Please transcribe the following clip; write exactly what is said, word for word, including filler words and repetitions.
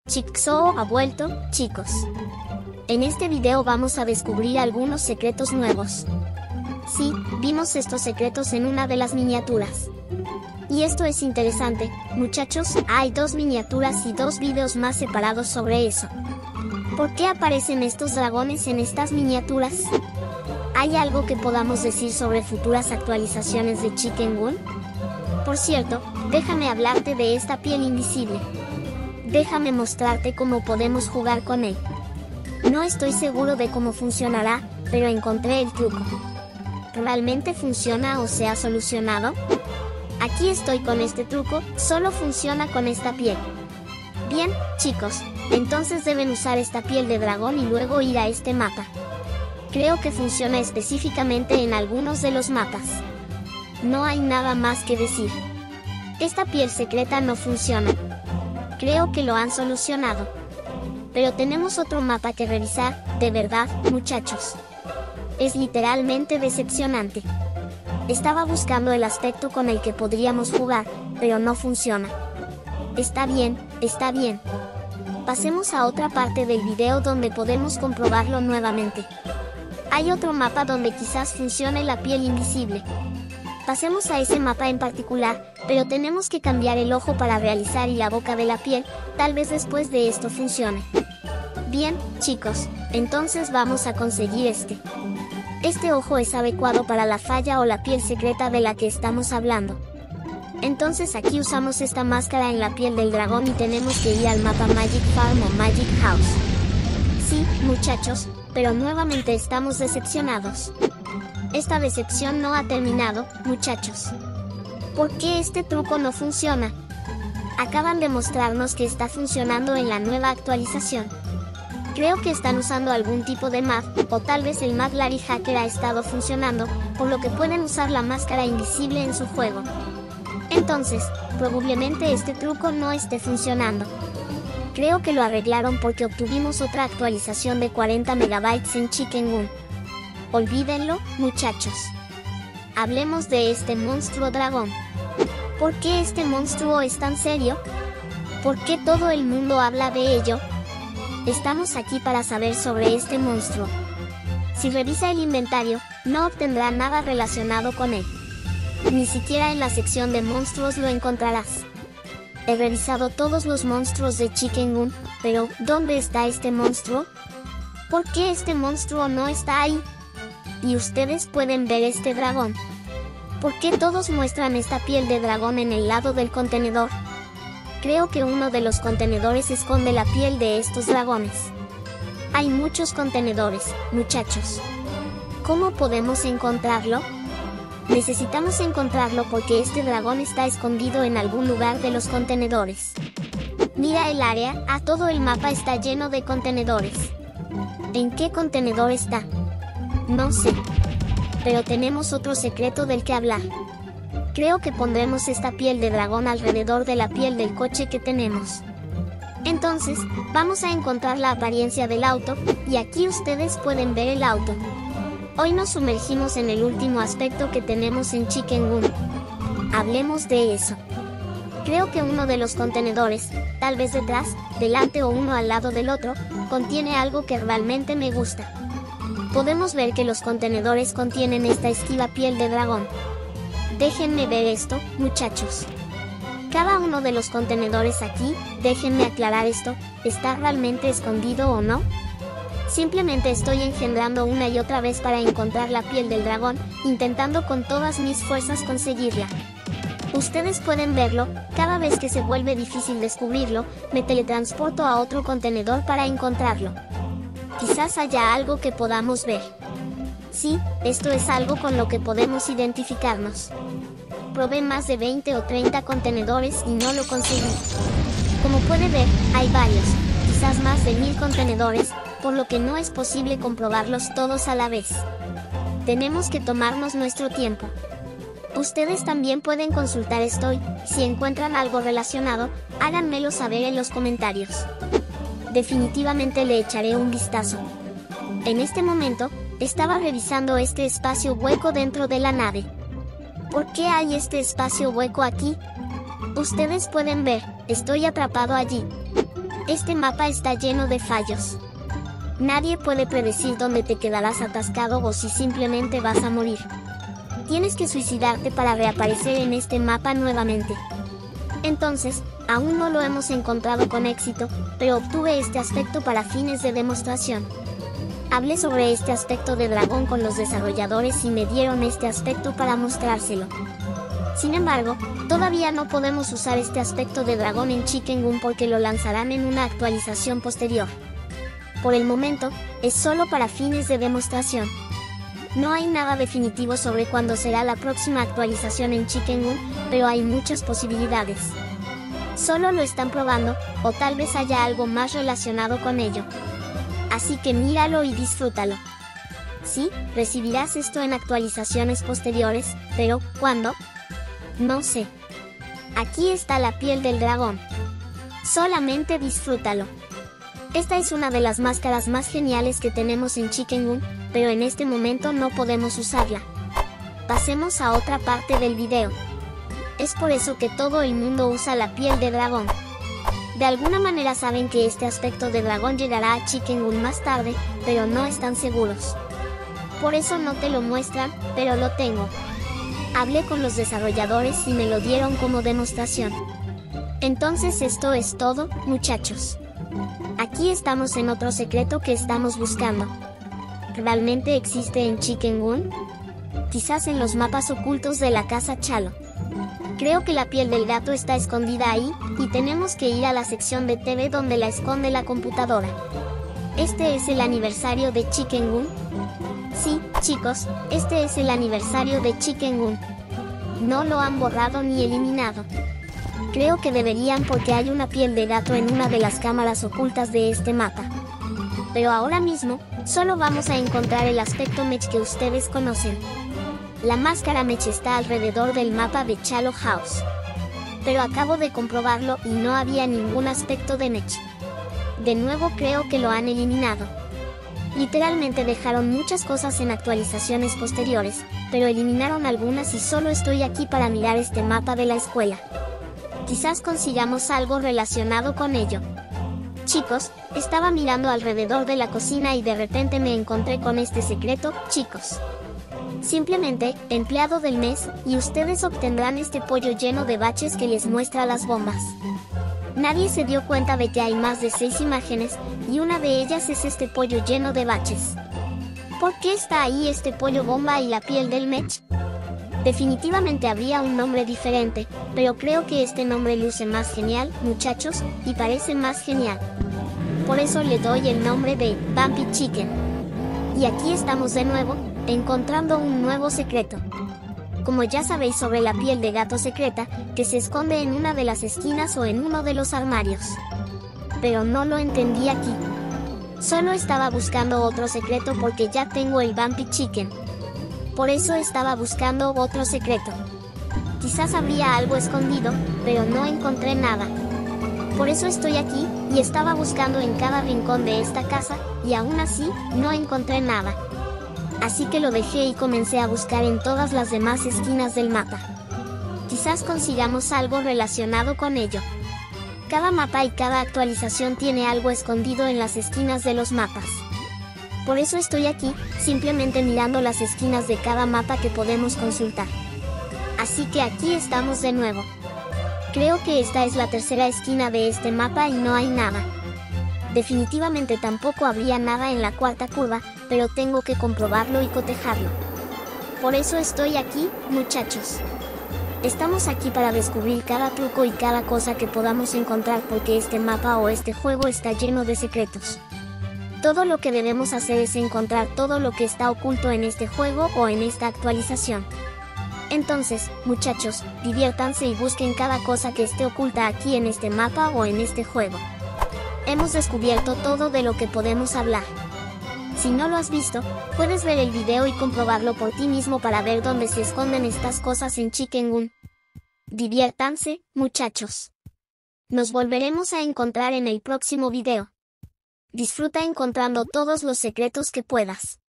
Jigsaw ha vuelto, chicos. En este video vamos a descubrir algunos secretos nuevos. Sí, vimos estos secretos en una de las miniaturas. Y esto es interesante, muchachos, hay dos miniaturas y dos videos más separados sobre eso. ¿Por qué aparecen estos dragones en estas miniaturas? ¿Hay algo que podamos decir sobre futuras actualizaciones de Chicken Gun? Por cierto, déjame hablarte de esta piel invisible. Déjame mostrarte cómo podemos jugar con él. No estoy seguro de cómo funcionará, pero encontré el truco. ¿Realmente funciona o se ha solucionado? Aquí estoy con este truco, solo funciona con esta piel. Bien, chicos, entonces deben usar esta piel de dragón y luego ir a este mapa. Creo que funciona específicamente en algunos de los mapas. No hay nada más que decir. Esta piel secreta no funciona. Creo que lo han solucionado. Pero tenemos otro mapa que revisar, de verdad, muchachos. Es literalmente decepcionante. Estaba buscando el aspecto con el que podríamos jugar, pero no funciona. Está bien, está bien. Pasemos a otra parte del video donde podemos comprobarlo nuevamente. Hay otro mapa donde quizás funcione la piel invisible. Pasemos a ese mapa en particular, pero tenemos que cambiar el ojo para realizar y la boca de la piel, tal vez después de esto funcione. Bien, chicos, entonces vamos a conseguir este. Este ojo es adecuado para la falla o la piel secreta de la que estamos hablando. Entonces aquí usamos esta máscara en la piel del dragón y tenemos que ir al mapa Magic Farm o Magic House. Sí, muchachos, pero nuevamente estamos decepcionados. Esta decepción no ha terminado, muchachos. ¿Por qué este truco no funciona? Acaban de mostrarnos que está funcionando en la nueva actualización. Creo que están usando algún tipo de mag, o tal vez el Mag Larry Hacker ha estado funcionando, por lo que pueden usar la máscara invisible en su juego. Entonces, probablemente este truco no esté funcionando. Creo que lo arreglaron porque obtuvimos otra actualización de cuarenta megabytes en Chicken Gun. Olvídenlo, muchachos. Hablemos de este monstruo dragón. ¿Por qué este monstruo es tan serio? ¿Por qué todo el mundo habla de ello? Estamos aquí para saber sobre este monstruo. Si revisa el inventario, no obtendrá nada relacionado con él. Ni siquiera en la sección de monstruos lo encontrarás. He revisado todos los monstruos de Chicken Gun, pero ¿dónde está este monstruo? ¿Por qué este monstruo no está ahí? Y ustedes pueden ver este dragón. ¿Por qué todos muestran esta piel de dragón en el lado del contenedor? Creo que uno de los contenedores esconde la piel de estos dragones. Hay muchos contenedores, muchachos. ¿Cómo podemos encontrarlo? Necesitamos encontrarlo porque este dragón está escondido en algún lugar de los contenedores. Mira el área, a todo el mapa está lleno de contenedores. ¿En qué contenedor está? No sé. Pero tenemos otro secreto del que hablar. Creo que pondremos esta piel de dragón alrededor de la piel del coche que tenemos. Entonces, vamos a encontrar la apariencia del auto, y aquí ustedes pueden ver el auto. Hoy nos sumergimos en el último aspecto que tenemos en Chicken Gun. Hablemos de eso. Creo que uno de los contenedores, tal vez detrás, delante o uno al lado del otro, contiene algo que realmente me gusta. Podemos ver que los contenedores contienen esta esquiva piel de dragón. Déjenme ver esto, muchachos. Cada uno de los contenedores aquí, déjenme aclarar esto, ¿está realmente escondido o no? Simplemente estoy engendrando una y otra vez para encontrar la piel del dragón, intentando con todas mis fuerzas conseguirla. Ustedes pueden verlo, cada vez que se vuelve difícil descubrirlo, me teletransporto a otro contenedor para encontrarlo. Quizás haya algo que podamos ver. Sí, esto es algo con lo que podemos identificarnos. Probé más de veinte o treinta contenedores y no lo conseguí. Como puede ver, hay varios, quizás más de mil contenedores, por lo que no es posible comprobarlos todos a la vez. Tenemos que tomarnos nuestro tiempo. Ustedes también pueden consultar esto y, si encuentran algo relacionado, háganmelo saber en los comentarios. Definitivamente le echaré un vistazo. En este momento, estaba revisando este espacio hueco dentro de la nave. ¿Por qué hay este espacio hueco aquí? Ustedes pueden ver, estoy atrapado allí. Este mapa está lleno de fallos. Nadie puede predecir dónde te quedarás atascado o si simplemente vas a morir. Tienes que suicidarte para reaparecer en este mapa nuevamente. Entonces, aún no lo hemos encontrado con éxito, pero obtuve este aspecto para fines de demostración. Hablé sobre este aspecto de dragón con los desarrolladores y me dieron este aspecto para mostrárselo. Sin embargo, todavía no podemos usar este aspecto de dragón en Chicken Gun porque lo lanzarán en una actualización posterior. Por el momento, es solo para fines de demostración. No hay nada definitivo sobre cuándo será la próxima actualización en Chicken Gun, pero hay muchas posibilidades. Solo lo están probando, o tal vez haya algo más relacionado con ello. Así que míralo y disfrútalo. Sí, recibirás esto en actualizaciones posteriores, pero ¿cuándo? No sé. Aquí está la piel del dragón. Solamente disfrútalo. Esta es una de las máscaras más geniales que tenemos en Chicken Gun, pero en este momento no podemos usarla. Pasemos a otra parte del video. Es por eso que todo el mundo usa la piel de dragón. De alguna manera saben que este aspecto de dragón llegará a Chicken Gun más tarde, pero no están seguros. Por eso no te lo muestran, pero lo tengo. Hablé con los desarrolladores y me lo dieron como demostración. Entonces esto es todo, muchachos. Aquí estamos en otro secreto que estamos buscando. ¿Realmente existe en Chicken Gun? Quizás en los mapas ocultos de la casa Chalo. Creo que la piel del gato está escondida ahí, y tenemos que ir a la sección de T V donde la esconde la computadora. ¿Este es el aniversario de Chicken Gun? Sí, chicos, este es el aniversario de Chicken Gun. No lo han borrado ni eliminado. Creo que deberían porque hay una piel de gato en una de las cámaras ocultas de este mapa. Pero ahora mismo, solo vamos a encontrar el aspecto mech que ustedes conocen. La máscara mech está alrededor del mapa de Chalo House. Pero acabo de comprobarlo y no había ningún aspecto de mech. De nuevo creo que lo han eliminado. Literalmente dejaron muchas cosas en actualizaciones posteriores, pero eliminaron algunas y solo estoy aquí para mirar este mapa de la escuela. Quizás consigamos algo relacionado con ello. Chicos, estaba mirando alrededor de la cocina y de repente me encontré con este secreto, chicos. Simplemente, empleado del mes, y ustedes obtendrán este pollo lleno de baches que les muestra las bombas. Nadie se dio cuenta de que hay más de seis imágenes, y una de ellas es este pollo lleno de baches. ¿Por qué está ahí este pollo bomba y la piel del mech? Definitivamente habría un nombre diferente, pero creo que este nombre luce más genial, muchachos, y parece más genial. Por eso le doy el nombre de Bumpy Chicken. Y aquí estamos de nuevo, encontrando un nuevo secreto. Como ya sabéis sobre la piel de gato secreta, que se esconde en una de las esquinas o en uno de los armarios. Pero no lo entendí aquí. Solo estaba buscando otro secreto porque ya tengo el Bumpy Chicken. Por eso estaba buscando otro secreto. Quizás habría algo escondido, pero no encontré nada. Por eso estoy aquí, y estaba buscando en cada rincón de esta casa, y aún así, no encontré nada. Así que lo dejé y comencé a buscar en todas las demás esquinas del mapa. Quizás consigamos algo relacionado con ello. Cada mapa y cada actualización tiene algo escondido en las esquinas de los mapas. Por eso estoy aquí, simplemente mirando las esquinas de cada mapa que podemos consultar. Así que aquí estamos de nuevo. Creo que esta es la tercera esquina de este mapa y no hay nada. Definitivamente tampoco habría nada en la cuarta curva, pero tengo que comprobarlo y cotejarlo. Por eso estoy aquí, muchachos. Estamos aquí para descubrir cada truco y cada cosa que podamos encontrar porque este mapa o este juego está lleno de secretos. Todo lo que debemos hacer es encontrar todo lo que está oculto en este juego o en esta actualización. Entonces, muchachos, diviértanse y busquen cada cosa que esté oculta aquí en este mapa o en este juego. Hemos descubierto todo de lo que podemos hablar. Si no lo has visto, puedes ver el video y comprobarlo por ti mismo para ver dónde se esconden estas cosas en Chicken Gun. Diviértanse, muchachos. Nos volveremos a encontrar en el próximo video. Disfruta encontrando todos los secretos que puedas.